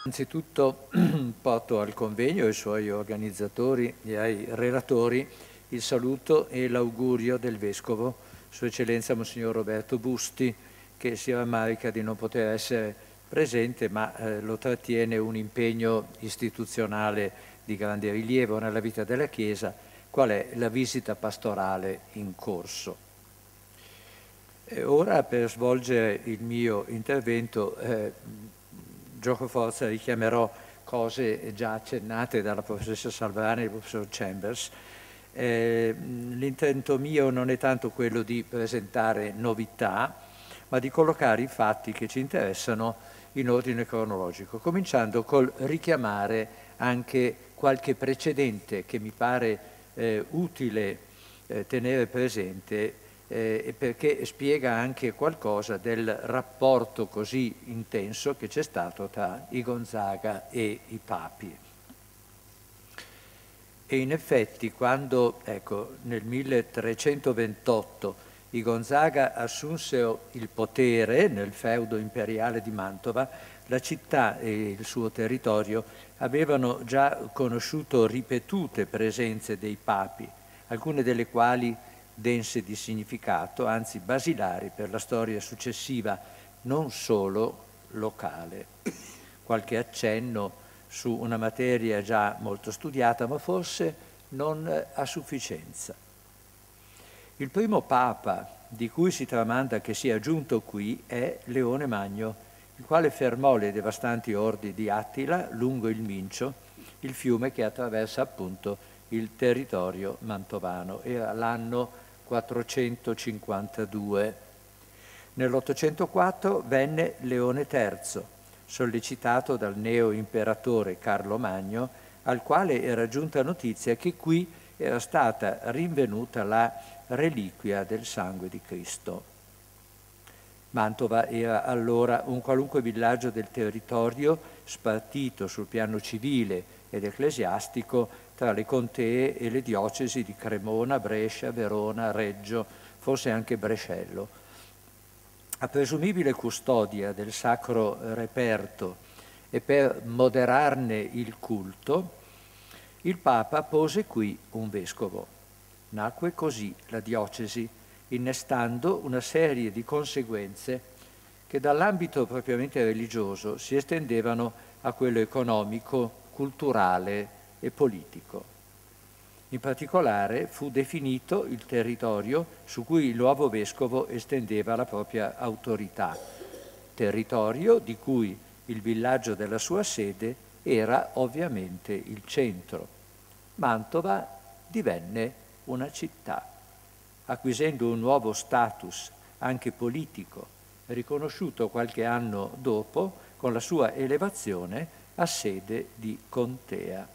Anzitutto porto al convegno, ai suoi organizzatori e ai relatori il saluto e l'augurio del Vescovo, Sua Eccellenza Monsignor Roberto Busti, che si rammarica di non poter essere presente, ma lo trattiene un impegno istituzionale di grande rilievo nella vita della Chiesa, qual è la visita pastorale in corso. Ora, per svolgere il mio intervento, giocoforza richiamerò cose già accennate dalla professoressa Salvarani e dal professor Chambers. L'intento mio non è tanto quello di presentare novità, ma di collocare i fatti che ci interessano in ordine cronologico, cominciando col richiamare anche qualche precedente che mi pare utile tenere presente, perché spiega anche qualcosa del rapporto così intenso che c'è stato tra i Gonzaga e i papi. E in effetti quando, nel 1328 i Gonzaga assunsero il potere nel feudo imperiale di Mantova, la città e il suo territorio avevano già conosciuto ripetute presenze dei papi, alcune delle quali dense di significato, anzi basilari per la storia successiva, non solo locale. Qualche accenno su una materia già molto studiata, ma forse non a sufficienza. Il primo Papa di cui si tramanda che sia giunto qui è Leone Magno, il quale fermò le devastanti ordi di Attila lungo il Mincio, il fiume che attraversa appunto il territorio mantovano. Era l'anno 452. Nell'804 venne Leone III, sollecitato dal neo-imperatore Carlo Magno, al quale era giunta notizia che qui era stata rinvenuta la reliquia del sangue di Cristo. Mantova era allora un qualunque villaggio del territorio spartito sul piano civile ed ecclesiastico tra le contee e le diocesi di Cremona, Brescia, Verona, Reggio, forse anche Brescello. A presumibile custodia del sacro reperto e per moderarne il culto, il Papa pose qui un vescovo. Nacque così la diocesi, innestando una serie di conseguenze che dall'ambito propriamente religioso si estendevano a quello economico, culturale e politico. In particolare fu definito il territorio su cui il nuovo vescovo estendeva la propria autorità, territorio di cui il villaggio della sua sede era ovviamente il centro. Mantova divenne una città, acquisendo un nuovo status anche politico, riconosciuto qualche anno dopo con la sua elevazione a sede di contea.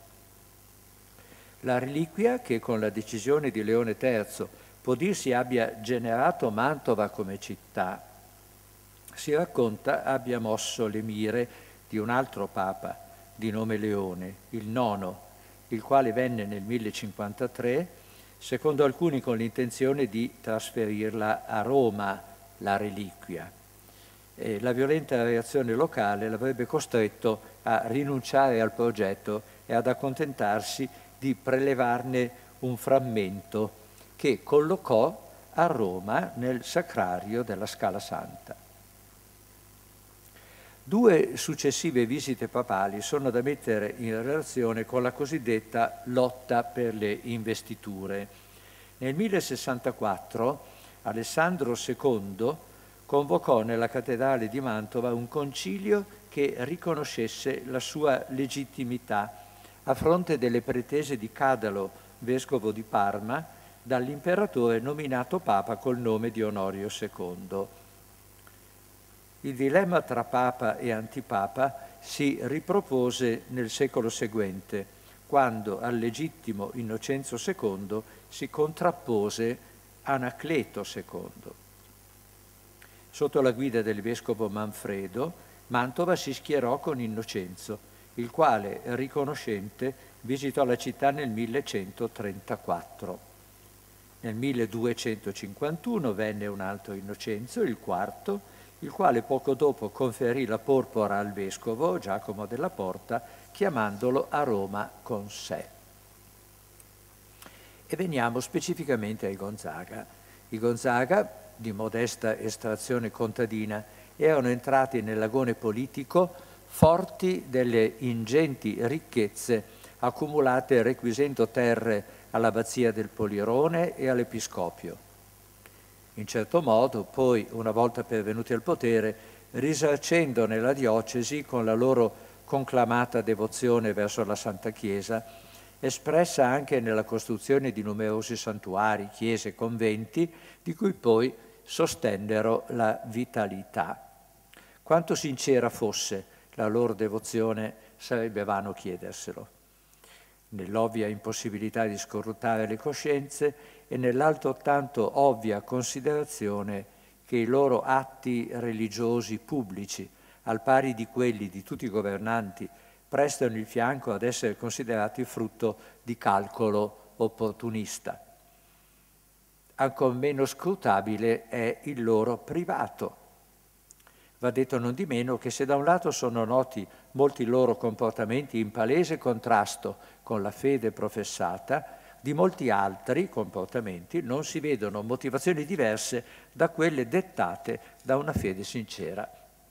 La reliquia che con la decisione di Leone III può dirsi abbia generato Mantova come città, si racconta abbia mosso le mire di un altro papa di nome Leone, il IX, il quale venne nel 1053, secondo alcuni con l'intenzione di trasferirla a Roma, la reliquia. La violenta reazione locale l'avrebbe costretto a rinunciare al progetto e ad accontentarsi di prelevarne un frammento che collocò a Roma nel sacrario della Scala Santa. 2 successive visite papali sono da mettere in relazione con la cosiddetta lotta per le investiture. Nel 1064 Alessandro II convocò nella cattedrale di Mantova un concilio che riconoscesse la sua legittimità a fronte delle pretese di Cadalo, vescovo di Parma, dall'imperatore nominato papa col nome di Onorio II. Il dilemma tra papa e antipapa si ripropose nel secolo seguente, quando al legittimo Innocenzo II si contrappose Anacleto II. Sotto la guida del vescovo Manfredo, Mantova si schierò con Innocenzo, il quale, riconoscente, visitò la città nel 1134. Nel 1251 venne un altro Innocenzo, il IV, il quale poco dopo conferì la porpora al vescovo Giacomo della Porta, chiamandolo a Roma con sé. E veniamo specificamente ai Gonzaga. I Gonzaga, di modesta estrazione contadina, erano entrati nell'agone politico forti delle ingenti ricchezze accumulate requisendo terre all'abbazia del Polirone e all'Episcopio. In certo modo, poi, una volta pervenuti al potere, risarcendo nella diocesi con la loro conclamata devozione verso la Santa Chiesa, espressa anche nella costruzione di numerosi santuari, chiese e conventi, di cui poi sostennero la vitalità. Quanto sincera fosse la loro devozione sarebbe vano chiederselo. Nell'ovvia impossibilità di scorruttare le coscienze e nell'altrettanto ovvia considerazione che i loro atti religiosi pubblici, al pari di quelli di tutti i governanti, prestano il fianco ad essere considerati frutto di calcolo opportunista. Ancor meno scrutabile è il loro privato. Va detto non di meno che se da un lato sono noti molti loro comportamenti in palese contrasto con la fede professata, di molti altri comportamenti non si vedono motivazioni diverse da quelle dettate da una fede sincera.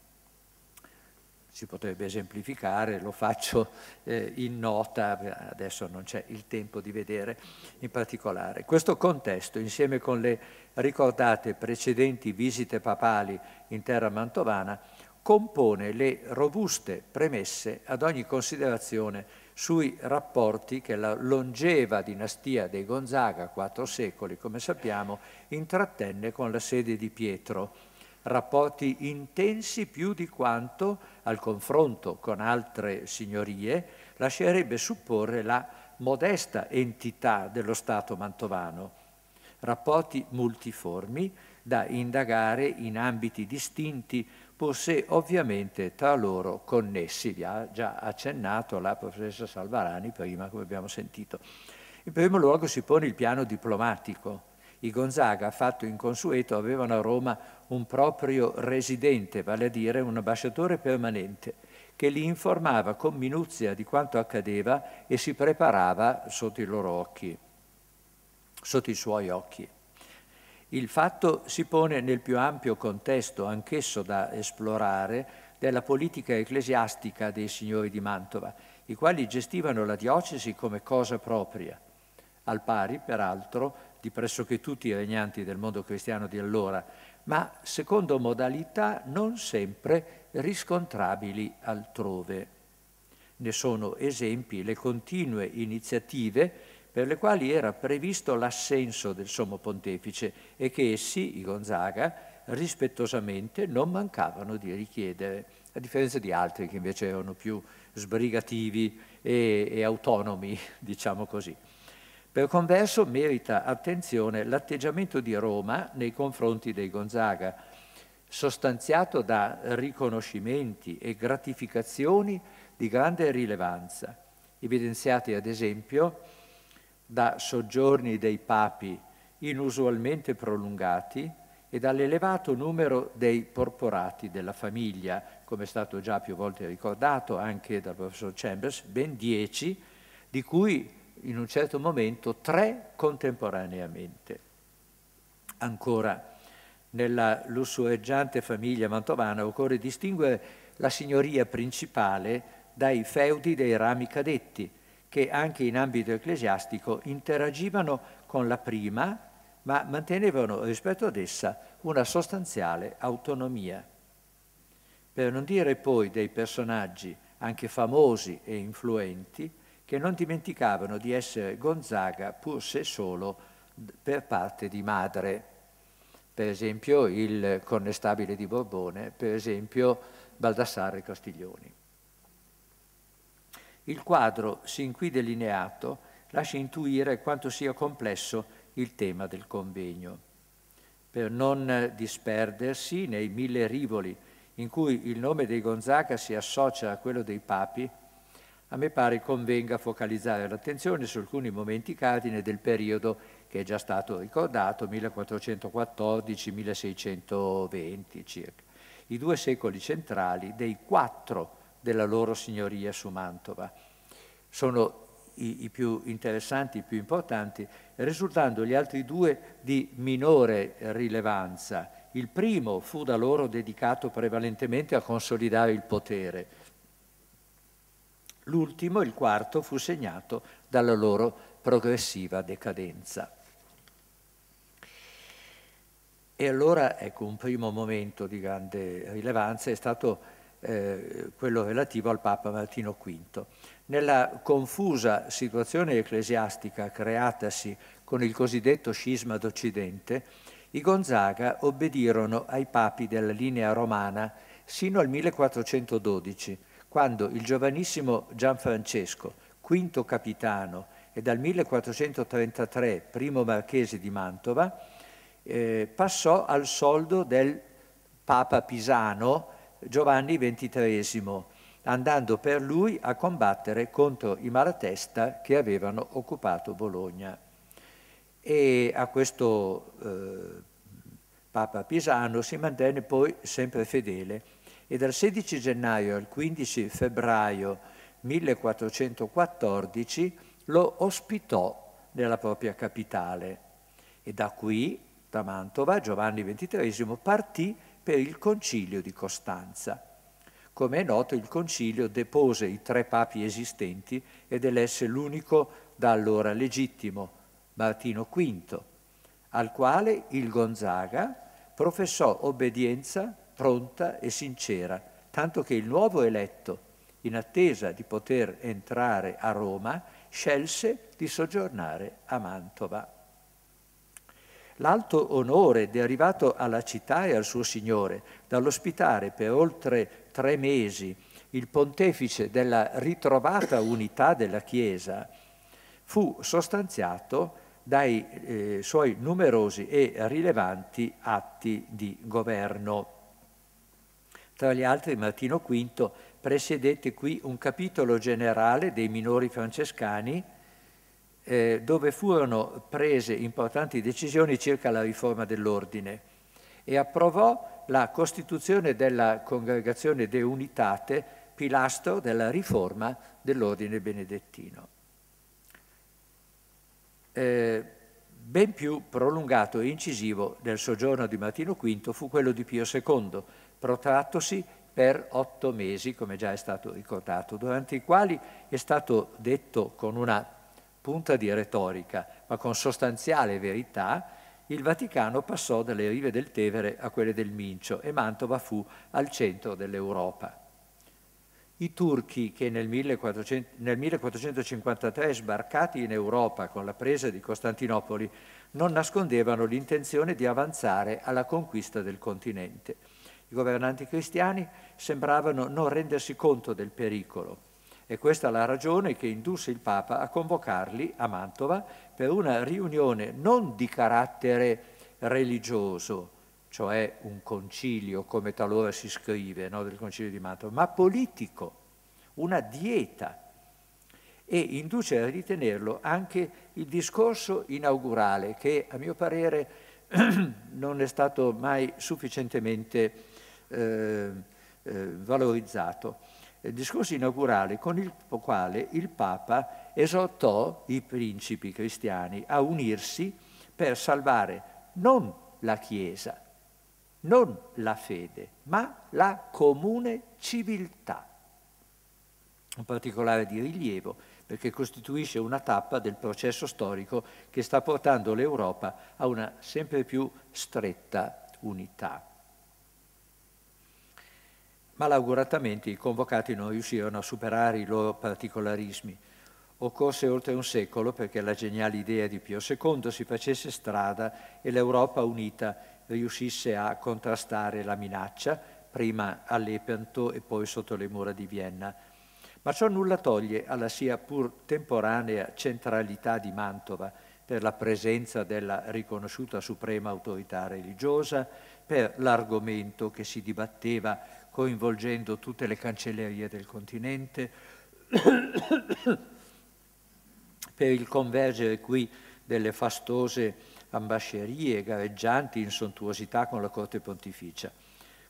Si potrebbe esemplificare, lo faccio in nota, adesso non c'è il tempo di vedere in particolare. Questo contesto, insieme con le ricordate precedenti visite papali in terra mantovana, compone le robuste premesse ad ogni considerazione sui rapporti che la longeva dinastia dei Gonzaga, 4 secoli, come sappiamo, intrattenne con la sede di Pietro. Rapporti intensi più di quanto, al confronto con altre signorie, lascerebbe supporre la modesta entità dello Stato mantovano. Rapporti multiformi da indagare in ambiti distinti, pur se ovviamente tra loro connessi. Vi ha già accennato la professoressa Salvarani prima, come abbiamo sentito. In primo luogo si pone il piano diplomatico. I Gonzaga, fatto inconsueto, avevano a Roma un proprio residente, vale a dire un ambasciatore permanente, che li informava con minuzia di quanto accadeva e si preparava sotto i loro occhi, sotto i suoi occhi. Il fatto si pone nel più ampio contesto, anch'esso da esplorare, della politica ecclesiastica dei signori di Mantova, i quali gestivano la diocesi come cosa propria, al pari, peraltro, di pressoché tutti i regnanti del mondo cristiano di allora, ma secondo modalità non sempre riscontrabili altrove. Ne sono esempi le continue iniziative per le quali era previsto l'assenso del Sommo Pontefice e che essi, i Gonzaga, rispettosamente non mancavano di richiedere, a differenza di altri che invece erano più sbrigativi e autonomi, diciamo così. Per converso merita attenzione l'atteggiamento di Roma nei confronti dei Gonzaga, sostanziato da riconoscimenti e gratificazioni di grande rilevanza, evidenziati ad esempio da soggiorni dei papi inusualmente prolungati e dall'elevato numero dei porporati della famiglia, come è stato già più volte ricordato anche dal professor Chambers, ben 10, di cui in un certo momento 3 contemporaneamente. Ancora, nella lussureggiante famiglia mantovana occorre distinguere la signoria principale dai feudi dei rami cadetti, che anche in ambito ecclesiastico interagivano con la prima, ma mantenevano rispetto ad essa una sostanziale autonomia. Per non dire poi dei personaggi, anche famosi e influenti, che non dimenticavano di essere Gonzaga pur se solo per parte di madre. Per esempio il connestabile di Borbone, per esempio Baldassarre Castiglioni. Il quadro sin qui delineato lascia intuire quanto sia complesso il tema del convegno. Per non disperdersi nei 1000 rivoli in cui il nome dei Gonzaga si associa a quello dei papi, a me pare convenga focalizzare l'attenzione su alcuni momenti cardine del periodo che è già stato ricordato, 1414-1620 circa. i 2 secoli centrali dei 4 della loro signoria su Mantova. Sono i più interessanti, i più importanti, risultando gli altri 2 di minore rilevanza. Il primo fu da loro dedicato prevalentemente a consolidare il potere. L'ultimo, il quarto, fu segnato dalla loro progressiva decadenza. E allora, ecco, un primo momento di grande rilevanza è stato quello relativo al Papa Martino V. Nella confusa situazione ecclesiastica creatasi con il cosiddetto scisma d'Occidente, i Gonzaga obbedirono ai papi della linea romana sino al 1412, quando il giovanissimo Gianfrancesco, quinto capitano e dal 1433 primo marchese di Mantova, passò al soldo del Papa Pisano Giovanni XXIII, andando per lui a combattere contro i Malatesta che avevano occupato Bologna. E a questo Papa Pisano si mantenne poi sempre fedele e dal 16 gennaio al 15 febbraio 1414 lo ospitò nella propria capitale e da qui, da Mantova, Giovanni XXIII partì per il concilio di Costanza. Come è noto, il concilio depose i 3 papi esistenti ed elesse l'unico da allora legittimo, Martino V, al quale il Gonzaga professò obbedienza pronta e sincera, tanto che il nuovo eletto, in attesa di poter entrare a Roma, scelse di soggiornare a Mantova. L'alto onore derivato alla città e al suo signore dall'ospitare per oltre 3 mesi il pontefice della ritrovata unità della Chiesa fu sostanziato dai suoi numerosi e rilevanti atti di governo. Tra gli altri, Martino V presiedette qui un capitolo generale dei minori francescani dove furono prese importanti decisioni circa la riforma dell'ordine e approvò la costituzione della Congregazione De Unitate, pilastro della riforma dell'ordine benedettino. Ben più prolungato e incisivo del soggiorno di Martino V fu quello di Pio II, protrattosi per 8 mesi, come già è stato ricordato, durante i quali è stato detto con una punta di retorica, ma con sostanziale verità, il Vaticano passò dalle rive del Tevere a quelle del Mincio e Mantova fu al centro dell'Europa. I turchi che nel 1453 sbarcati in Europa con la presa di Costantinopoli non nascondevano l'intenzione di avanzare alla conquista del continente. I governanti cristiani sembravano non rendersi conto del pericolo. E questa è la ragione che indusse il Papa a convocarli a Mantova per una riunione non di carattere religioso, cioè un concilio, come talora si scrive, no, del concilio di Mantova, ma politico, una dieta. E induce a ritenerlo anche il discorso inaugurale, che a mio parere non è stato mai sufficientemente valorizzato. Il discorso inaugurale con il quale il Papa esortò i principi cristiani a unirsi per salvare non la Chiesa, non la fede, ma la comune civiltà. Un particolare di rilievo perché costituisce una tappa del processo storico che sta portando l'Europa a una sempre più stretta unità. Malauguratamente i convocati non riuscirono a superare i loro particolarismi. Occorse oltre un secolo perché la geniale idea di Pio II si facesse strada e l'Europa unita riuscisse a contrastare la minaccia, prima a Lepanto e poi sotto le mura di Vienna. Ma ciò nulla toglie alla sia pur temporanea centralità di Mantova per la presenza della riconosciuta suprema autorità religiosa, per l'argomento che si dibatteva coinvolgendo tutte le cancellerie del continente, per il convergere qui delle fastose ambascerie gareggianti in sontuosità con la corte pontificia.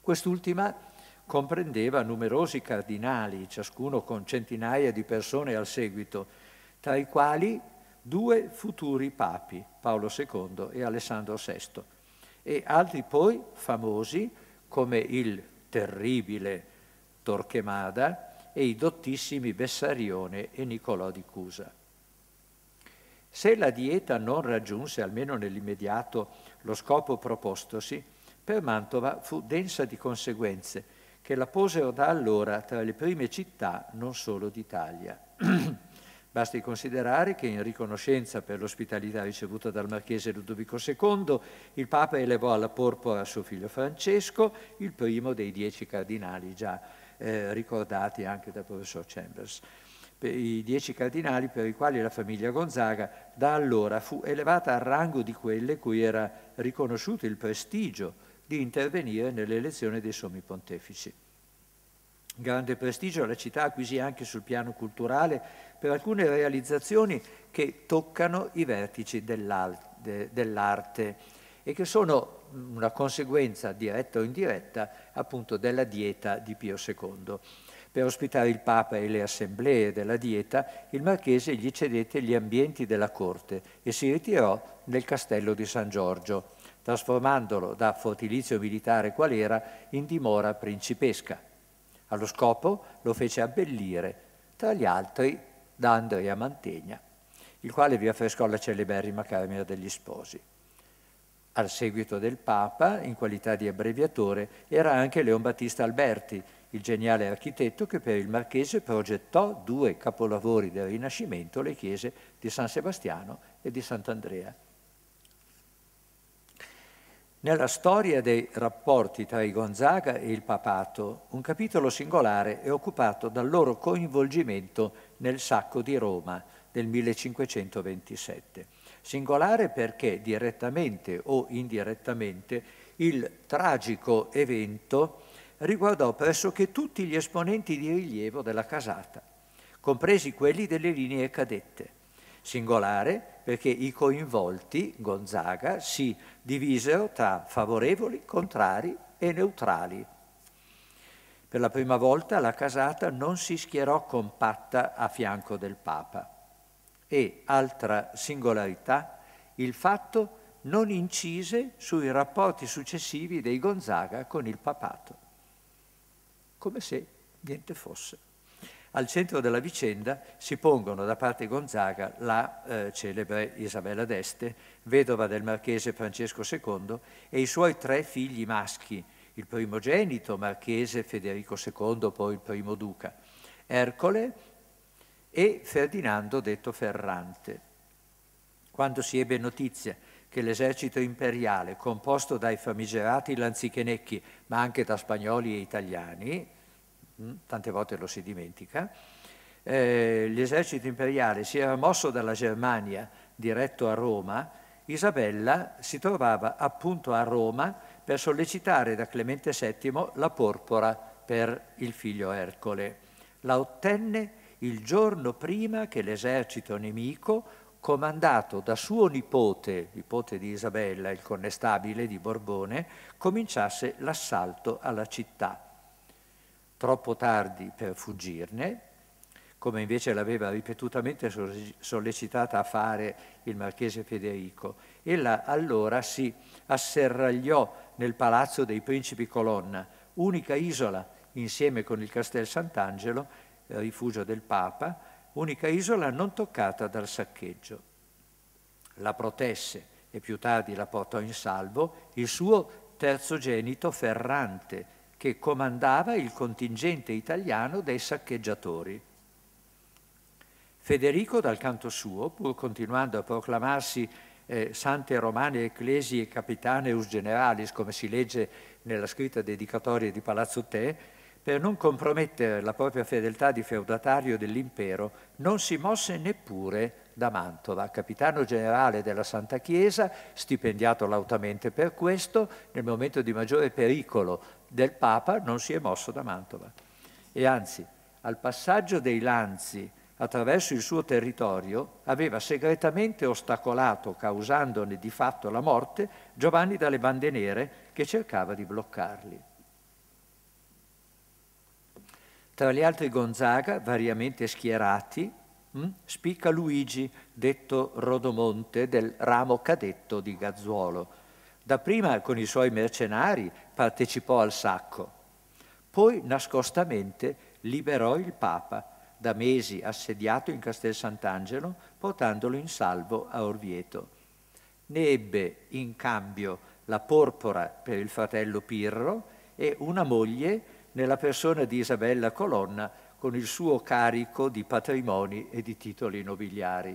Quest'ultima comprendeva numerosi cardinali, ciascuno con centinaia di persone al seguito, tra i quali 2 futuri papi, Paolo II e Alessandro VI, e altri poi famosi come il terribile Torquemada e i dottissimi Bessarione e Niccolò di Cusa. Se la dieta non raggiunse, almeno nell'immediato, lo scopo propostosi, per Mantova fu densa di conseguenze che la posero da allora tra le prime città non solo d'Italia. Basti considerare che in riconoscenza per l'ospitalità ricevuta dal marchese Ludovico II, il Papa elevò alla porpora suo figlio Francesco, il primo dei 10 cardinali già ricordati anche dal professor Chambers. Per i 10 cardinali per i quali la famiglia Gonzaga da allora fu elevata al rango di quelle cui era riconosciuto il prestigio di intervenire nell'elezione dei sommi pontefici. Grande prestigio la città acquisì anche sul piano culturale per alcune realizzazioni che toccano i vertici dell'arte e che sono una conseguenza diretta o indiretta appunto della dieta di Pio II. Per ospitare il Papa e le assemblee della dieta, il marchese gli cedette gli ambienti della corte e si ritirò nel castello di San Giorgio, trasformandolo da fortilizio militare qual era in dimora principesca. Allo scopo lo fece abbellire, tra gli altri, da Andrea Mantegna, il quale vi affrescò la celeberrima Camera degli Sposi. Al seguito del Papa, in qualità di abbreviatore, era anche Leon Battista Alberti, il geniale architetto che per il marchese progettò 2 capolavori del Rinascimento, le chiese di San Sebastiano e di Sant'Andrea. Nella storia dei rapporti tra i Gonzaga e il papato, un capitolo singolare è occupato dal loro coinvolgimento nel sacco di Roma del 1527. Singolare perché direttamente o indirettamente il tragico evento riguardò pressoché tutti gli esponenti di rilievo della casata, compresi quelli delle linee cadette. Singolare perché i coinvolti, Gonzaga, si divisero tra favorevoli, contrari e neutrali. Per la prima volta la casata non si schierò compatta a fianco del Papa. E, altra singolarità, il fatto non incise sui rapporti successivi dei Gonzaga con il papato, come se niente fosse. Al centro della vicenda si pongono da parte Gonzaga la celebre Isabella d'Este, vedova del marchese Francesco II, e i suoi 3 figli maschi, il primogenito marchese Federico II, poi il primo duca, Ercole e Ferdinando detto Ferrante. Quando si ebbe notizia che l'esercito imperiale, composto dai famigerati lanzichenecchi, ma anche da spagnoli e italiani, tante volte lo si dimentica, l'esercito imperiale si era mosso dalla Germania diretto a Roma, Isabella si trovava appunto a Roma per sollecitare da Clemente VII la porpora per il figlio Ercole. La ottenne il giorno prima che l'esercito nemico, comandato da suo nipote di Isabella, il connestabile di Borbone, cominciasse l'assalto alla città. Troppo tardi per fuggirne, come invece l'aveva ripetutamente sollecitata a fare il marchese Federico. Ella allora si asserragliò nel palazzo dei Principi Colonna, unica isola insieme con il Castel Sant'Angelo, rifugio del Papa, unica isola non toccata dal saccheggio. La protesse e più tardi la portò in salvo il suo terzogenito Ferrante, che comandava il contingente italiano dei saccheggiatori. Federico, dal canto suo, pur continuando a proclamarsi Sante Romane Ecclesiae Capitaneus Generalis, come si legge nella scritta dedicatoria di Palazzo Te, per non compromettere la propria fedeltà di feudatario dell'impero, non si mosse neppure da Mantova, capitano generale della Santa Chiesa, stipendiato lautamente per questo, nel momento di maggiore pericolo del Papa non si è mosso da Mantova. E anzi, al passaggio dei Lanzi attraverso il suo territorio, aveva segretamente ostacolato, causandone di fatto la morte, Giovanni dalle Bande Nere, che cercava di bloccarli. Tra gli altri Gonzaga, variamente schierati, spicca Luigi, detto Rodomonte, del ramo cadetto di Gazzuolo. Dapprima con i suoi mercenari partecipò al sacco, poi nascostamente liberò il Papa, da mesi assediato in Castel Sant'Angelo, portandolo in salvo a Orvieto. Ne ebbe in cambio la porpora per il fratello Pirro e una moglie nella persona di Isabella Colonna, con il suo carico di patrimoni e di titoli nobiliari.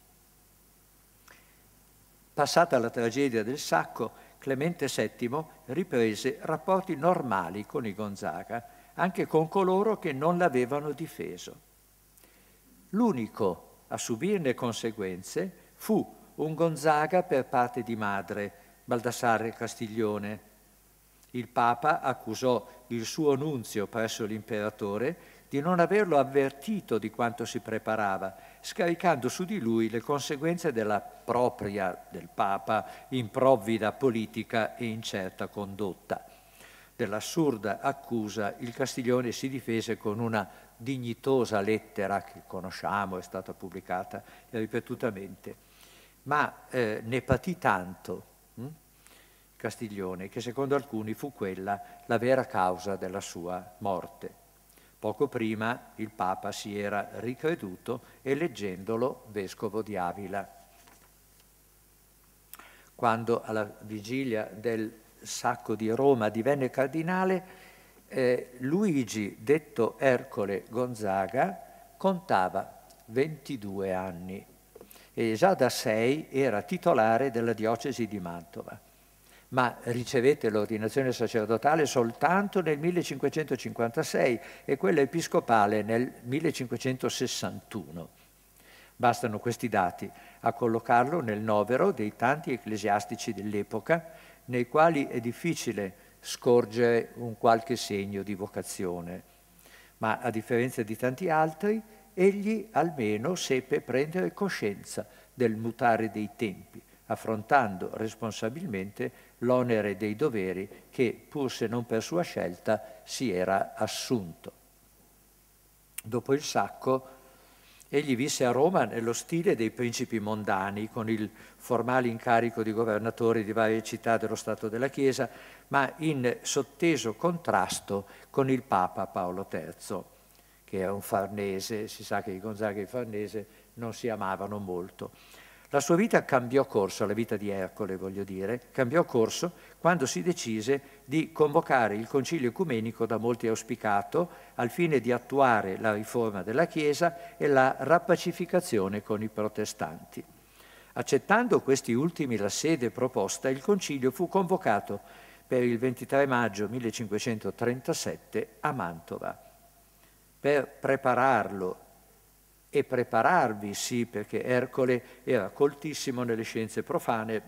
Passata la tragedia del sacco, Clemente VII riprese rapporti normali con i Gonzaga, anche con coloro che non l'avevano difeso. L'unico a subirne conseguenze fu un Gonzaga per parte di madre, Baldassarre Castiglione. Il Papa accusò il suo nunzio presso l'imperatore di non averlo avvertito di quanto si preparava, scaricando su di lui le conseguenze della propria, del Papa, improvvida politica e incerta condotta. Dell'assurda accusa il Castiglione si difese con una dignitosa lettera che conosciamo, è stata pubblicata ripetutamente, ma ne patì tanto Castiglione, che secondo alcuni fu quella la vera causa della sua morte. Poco prima il Papa si era ricreduto eleggendolo vescovo di Avila. Quando alla vigilia del sacco di Roma divenne cardinale, Luigi, detto Ercole Gonzaga, contava 22 anni e già da 6 era titolare della diocesi di Mantova, ma ricevette l'ordinazione sacerdotale soltanto nel 1556 e quella episcopale nel 1561. Bastano questi dati a collocarlo nel novero dei tanti ecclesiastici dell'epoca nei quali è difficile scorgere un qualche segno di vocazione, ma a differenza di tanti altri, egli almeno seppe prendere coscienza del mutare dei tempi, affrontando responsabilmente l'onere dei doveri che, pur se non per sua scelta, si era assunto. Dopo il sacco, egli visse a Roma nello stile dei principi mondani, con il formale incarico di governatore di varie città dello Stato della Chiesa, ma in sotteso contrasto con il Papa Paolo III, che era un farnese. Si sa che i Gonzaga e i Farnese non si amavano molto. La sua vita cambiò corso, la vita di Ercole voglio dire, cambiò corso quando si decise di convocare il concilio ecumenico da molti auspicato al fine di attuare la riforma della Chiesa e la rappacificazione con i protestanti. Accettando questi ultimi la sede proposta, il concilio fu convocato per il 23 maggio 1537 a Mantova. Per prepararlo e prepararvi, sì, perché Ercole era coltissimo nelle scienze profane,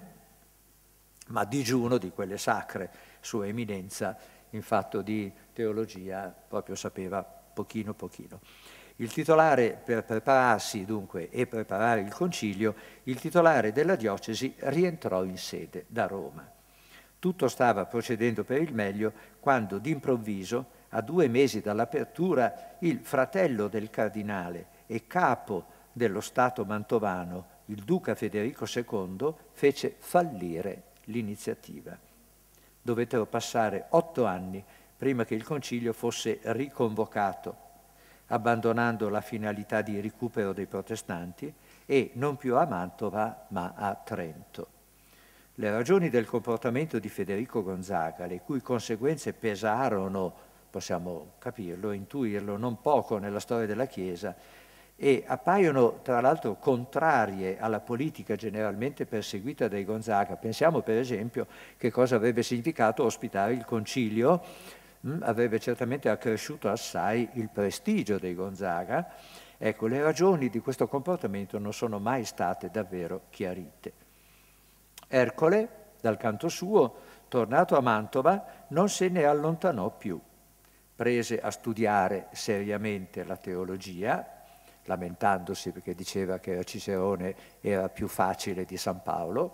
ma digiuno di quelle sacre. Sua Eminenza, in fatto di teologia, proprio sapeva pochino. Il titolare, per prepararsi dunque e preparare il concilio, il titolare della diocesi rientrò in sede da Roma. Tutto stava procedendo per il meglio quando d'improvviso, a 2 mesi dall'apertura, il fratello del cardinale e capo dello Stato mantovano, il duca Federico II, fece fallire l'iniziativa. Dovettero passare 8 anni prima che il concilio fosse riconvocato, abbandonando la finalità di recupero dei protestanti e non più a Mantova ma a Trento. Le ragioni del comportamento di Federico Gonzaga, le cui conseguenze pesarono, possiamo capirlo, intuirlo, non poco nella storia della Chiesa, e appaiono tra l'altro contrarie alla politica generalmente perseguita dai Gonzaga. Pensiamo per esempio che cosa avrebbe significato ospitare il concilio, avrebbe certamente accresciuto assai il prestigio dei Gonzaga. Ecco, le ragioni di questo comportamento non sono mai state davvero chiarite. Ercole, dal canto suo, tornato a Mantova, non se ne allontanò più. Prese a studiare seriamente la teologia, lamentandosi perché diceva che Cicerone era più facile di San Paolo,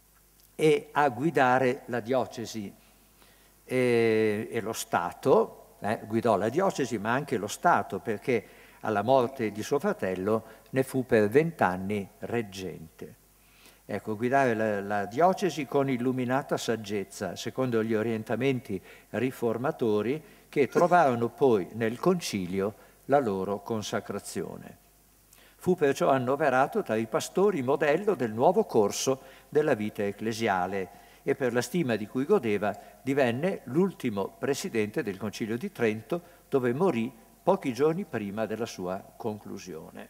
e a guidare la diocesi e lo Stato, guidò la diocesi ma anche lo Stato, perché alla morte di suo fratello ne fu per 20 anni reggente. Ecco, guidare la diocesi con illuminata saggezza, secondo gli orientamenti riformatori che trovarono poi nel concilio la loro consacrazione. Fu perciò annoverato tra i pastori modello del nuovo corso della vita ecclesiale e per la stima di cui godeva divenne l'ultimo presidente del Concilio di Trento, dove morì pochi giorni prima della sua conclusione.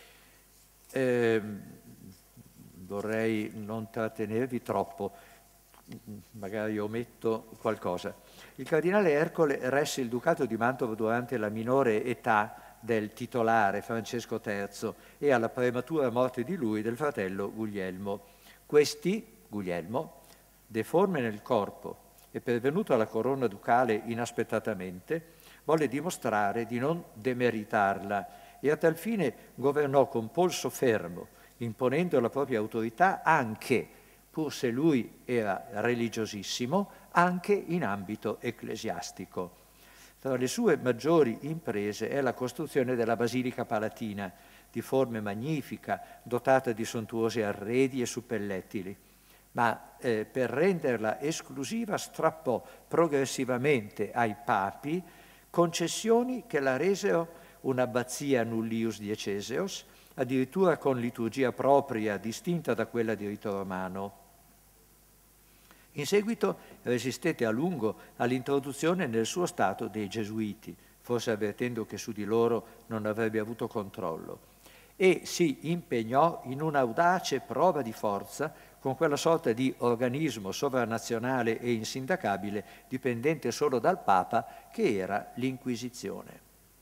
Vorrei non trattenervi troppo, magari ometto qualcosa. Il cardinale Ercole resse il Ducato di Mantova durante la minore età del titolare Francesco III e alla prematura morte di lui del fratello Guglielmo. Guglielmo, deforme nel corpo e pervenuto alla corona ducale inaspettatamente, volle dimostrare di non demeritarla e a tal fine governò con polso fermo, imponendo la propria autorità anche, pur se lui era religiosissimo, anche in ambito ecclesiastico. Tra le sue maggiori imprese è la costruzione della Basilica Palatina, di forme magnifica, dotata di sontuosi arredi e suppellettili, ma per renderla esclusiva strappò progressivamente ai papi concessioni che la resero un'abbazia nullius dieceseos, addirittura con liturgia propria, distinta da quella di rito romano. In seguito resistette a lungo all'introduzione nel suo stato dei gesuiti, forse avvertendo che su di loro non avrebbe avuto controllo, e si impegnò in un'audace prova di forza con quella sorta di organismo sovranazionale e insindacabile, dipendente solo dal Papa, che era l'Inquisizione.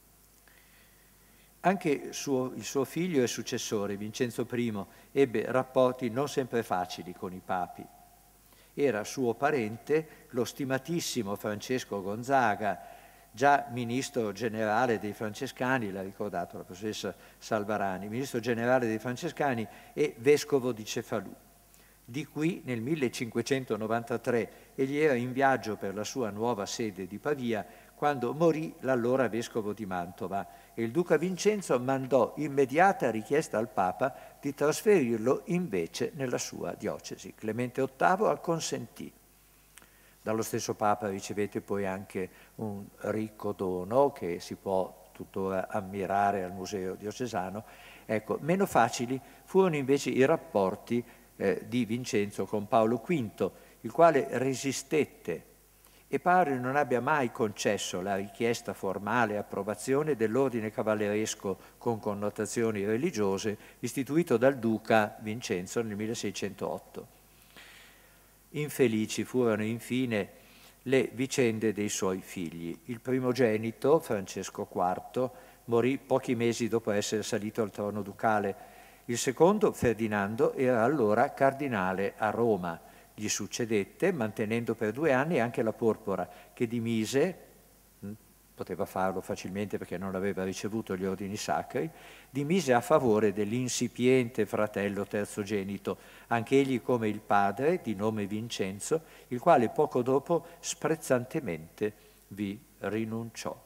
Anche il suo figlio e successore, Vincenzo I, ebbe rapporti non sempre facili con i papi. Era suo parente lo stimatissimo Francesco Gonzaga, già ministro generale dei Francescani, l'ha ricordato la professoressa Salvarani, ministro generale dei Francescani e vescovo di Cefalù. Di qui nel 1593 egli era in viaggio per la sua nuova sede di Pavia quando morì l'allora vescovo di Mantova e il duca Vincenzo mandò immediata richiesta al Papa di trasferirlo invece nella sua diocesi. Clemente VIII acconsentì. Dallo stesso Papa ricevette poi anche un ricco dono che si può tuttora ammirare al Museo diocesano. Ecco, meno facili furono invece i rapporti di Vincenzo con Paolo V, il quale resistette e pare non abbia mai concesso la richiesta formale approvazione dell'ordine cavalleresco con connotazioni religiose istituito dal duca Vincenzo nel 1608. Infelici furono infine le vicende dei suoi figli. Il primogenito, Francesco IV, morì pochi mesi dopo essere salito al trono ducale. Il secondo, Ferdinando, era allora cardinale a Roma. Gli succedette, mantenendo per 2 anni anche la porpora, che dimise, poteva farlo facilmente perché non aveva ricevuto gli ordini sacri, dimise a favore dell'insipiente fratello terzogenito, anch'egli come il padre, di nome Vincenzo, il quale poco dopo sprezzantemente vi rinunciò.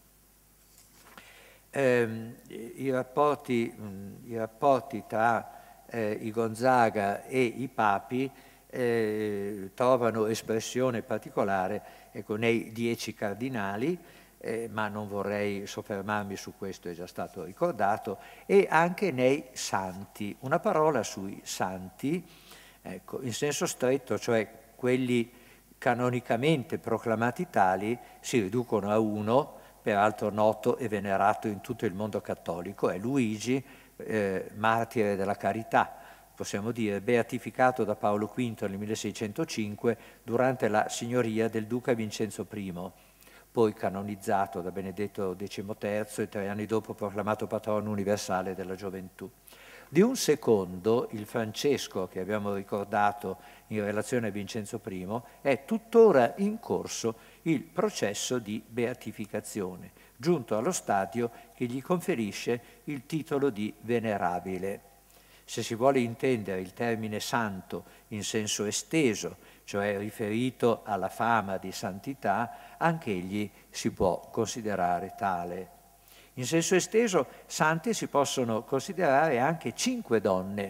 I rapporti tra i Gonzaga e i papi trovano espressione particolare nei 10 cardinali, ma non vorrei soffermarmi su questo, è già stato ricordato, e anche nei santi. Una parola sui santi, ecco, in senso stretto, cioè quelli canonicamente proclamati tali, si riducono a uno, peraltro noto e venerato in tutto il mondo cattolico, è Luigi, martire della carità, possiamo dire, beatificato da Paolo V nel 1605 durante la signoria del duca Vincenzo I, poi canonizzato da Benedetto XIII e 3 anni dopo proclamato patrono universale della gioventù. Di un secondo, il Francesco che abbiamo ricordato in relazione a Vincenzo I, è tuttora in corso il processo di beatificazione, giunto allo stadio che gli conferisce il titolo di venerabile. Se si vuole intendere il termine santo in senso esteso, cioè riferito alla fama di santità, anch'egli si può considerare tale. In senso esteso, sante si possono considerare anche 5 donne.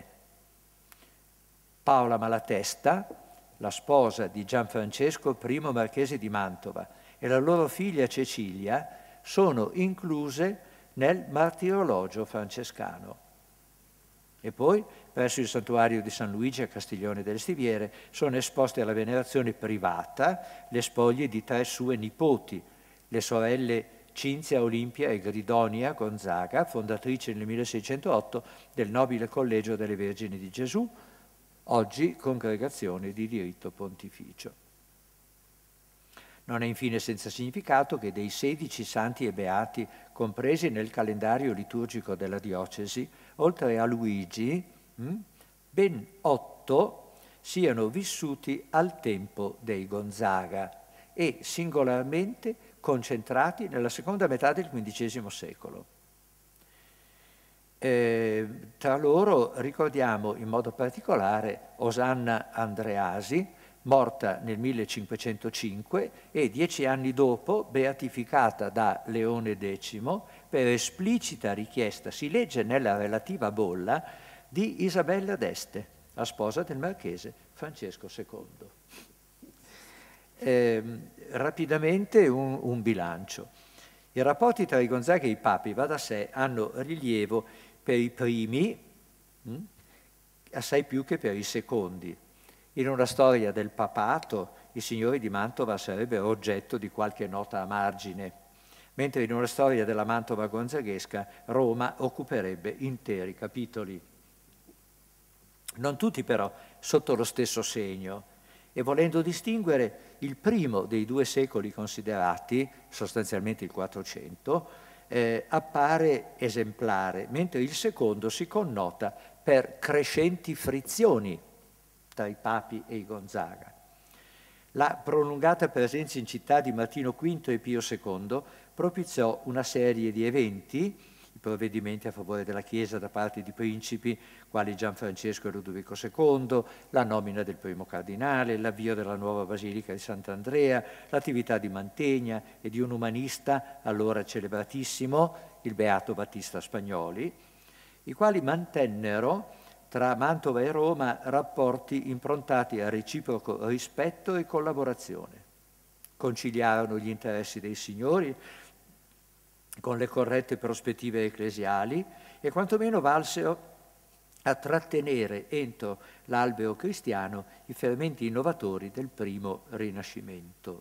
Paola Malatesta, la sposa di Gianfrancesco I Marchese di Mantova, e la loro figlia Cecilia sono incluse nel martirologio francescano. E poi, presso il santuario di San Luigi a Castiglione delle Stiviere, sono esposte alla venerazione privata le spoglie di 3 sue nipoti, le sorelle Cinzia Olimpia e Gridonia Gonzaga, fondatrice nel 1608 del Nobile Collegio delle Vergini di Gesù, oggi congregazione di diritto pontificio. Non è infine senza significato che dei 16 santi e beati compresi nel calendario liturgico della diocesi, oltre a Luigi, ben 8 siano vissuti al tempo dei Gonzaga e singolarmente concentrati nella seconda metà del XV secolo. Tra loro ricordiamo in modo particolare Osanna Andreasi, morta nel 1505 e 10 anni dopo beatificata da Leone X per esplicita richiesta, si legge nella relativa bolla, di Isabella d'Este, la sposa del marchese Francesco II. Rapidamente un bilancio. I rapporti tra i Gonzaga e i papi, va da sé, hanno rilievo per i primi, assai più che per i secondi. In una storia del papato, i signori di Mantova sarebbero oggetto di qualche nota a margine, mentre in una storia della Mantova gonzaghesca Roma occuperebbe interi capitoli. Non tutti però sotto lo stesso segno, e volendo distinguere il primo dei 2 secoli considerati, sostanzialmente il 400, appare esemplare, mentre il secondo si connota per crescenti frizioni tra i papi e i Gonzaga. La prolungata presenza in città di Martino V e Pio II propiziò una serie di eventi, i provvedimenti a favore della Chiesa da parte di principi quali Gianfrancesco e Ludovico II, la nomina del primo cardinale, l'avvio della nuova Basilica di Sant'Andrea, l'attività di Mantegna e di un umanista allora celebratissimo, il Beato Battista Spagnoli, i quali mantennero tra Mantova e Roma rapporti improntati a reciproco rispetto e collaborazione. Conciliarono gli interessi dei signori con le corrette prospettive ecclesiali e quantomeno valsero a trattenere entro l'alveo cristiano i fermenti innovatori del primo Rinascimento.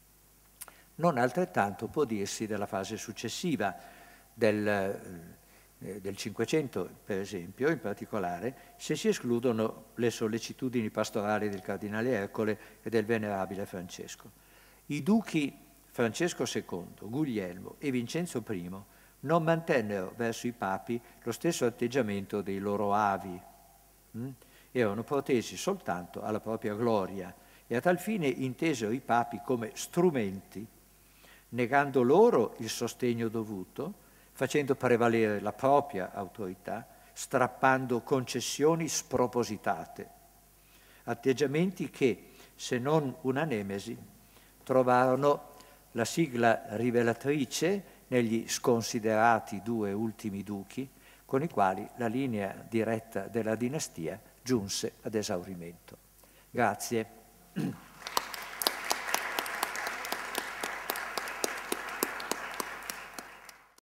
Non altrettanto può dirsi della fase successiva del Cinquecento, per esempio, in particolare, se si escludono le sollecitudini pastorali del cardinale Ercole e del venerabile Francesco. I duchi Francesco II, Guglielmo e Vincenzo I non mantennero verso i papi lo stesso atteggiamento dei loro avi. Erano protesi soltanto alla propria gloria e a tal fine intesero i papi come strumenti, negando loro il sostegno dovuto, facendo prevalere la propria autorità, strappando concessioni spropositate, atteggiamenti che, se non una nemesi, trovarono la sigla rivelatrice negli sconsiderati 2 ultimi duchi, con i quali la linea diretta della dinastia giunse ad esaurimento. Grazie.